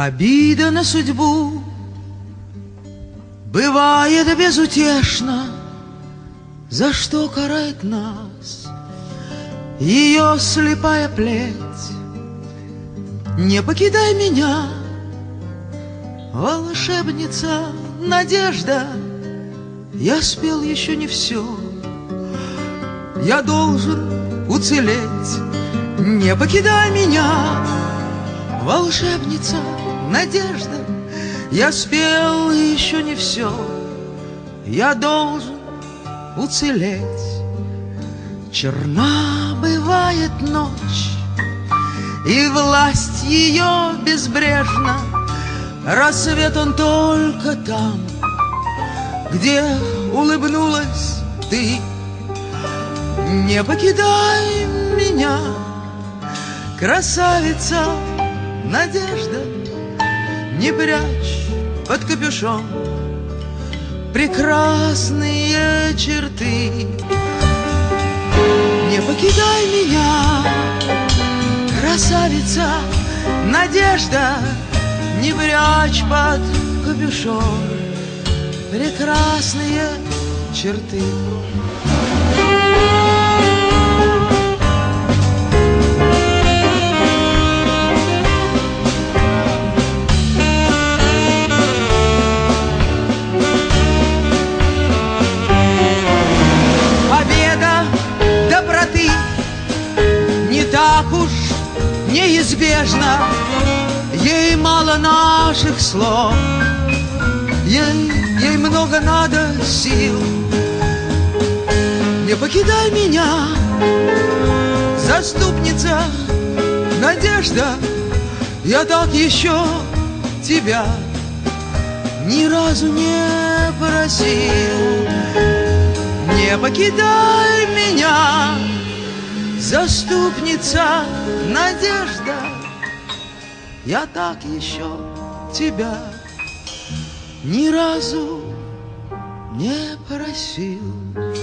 Обида на судьбу бывает безутешна. За что карает нас ее слепая плеть? Не покидай меня, волшебница надежда. Я спел еще не все, я должен уцелеть. Не покидай меня, волшебница надежда. Я спел еще не все, я должен уцелеть. Черна бывает ночь, и власть ее безбрежна. Рассвет он только там, где улыбнулась ты. Не покидай меня, красавица надежда. Не прячь под капюшон прекрасные черты. Не покидай меня, красавица надежда. Не прячь под капюшон прекрасные черты. Победа доброты не так уж неизбежна. Ей мало наших слов, ей много надо сил. Не покидай меня, заступница надежда. Я так еще тебя ни разу не просил. Не покидай меня, заступница надежда. Я так еще тебя ни разу не просил.